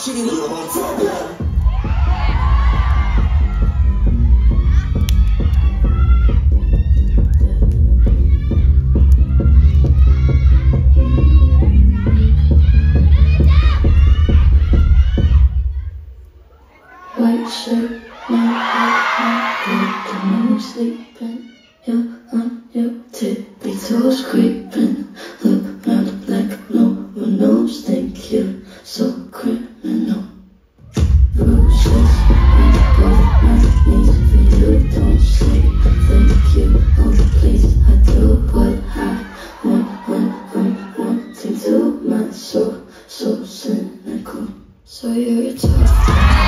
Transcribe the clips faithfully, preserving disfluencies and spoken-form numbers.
shitty little motherfucker. White shirt, no hat, no no sleeping. You're on your tippy toes creeping. Look around like no one knows. Think you're so criminal. Bruises on both my knees for you. Don't say thank you. Oh please, I do what I want when I'm wanting to. My soul, so cynical. So you're a tough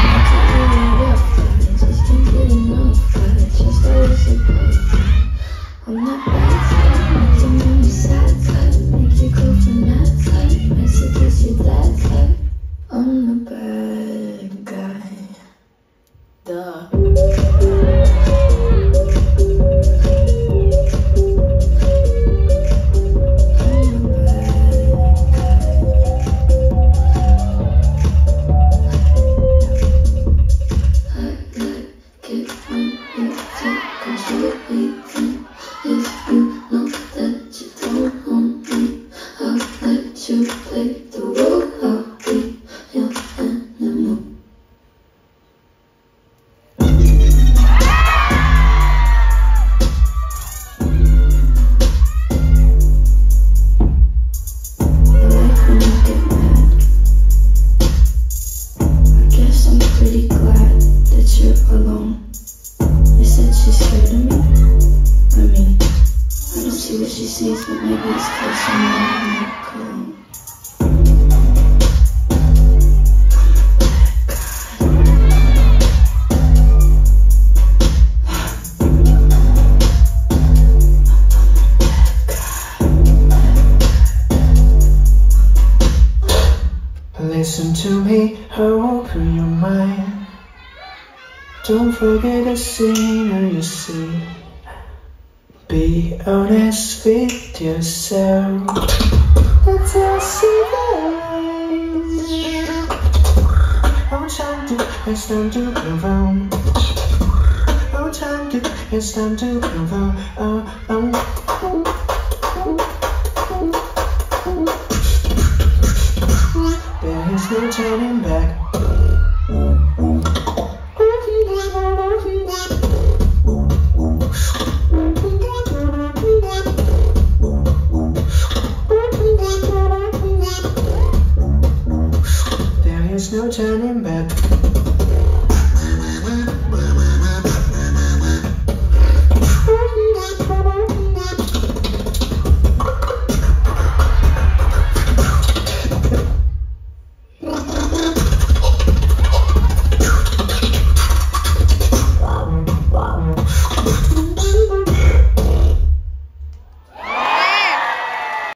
I'm not bad type, I'm on the sad type. Make you go from that type. I suggest you that type. I'm the bad guy. Duh. If you know that you don't want me, I'll let you play the role. I'll be your animal. I like when you get mad. I guess I'm pretty glad that you're alone. You said she's scared of me? I mean, I don't see what she sees, but maybe it's close to my cologne. Listen to me, open your mind. Don't forget the scenery you see. Be honest with yourself. Let us see the lights. Oh, time to, it's time to move on. Oh, time to, it's time to move on. Oh, oh.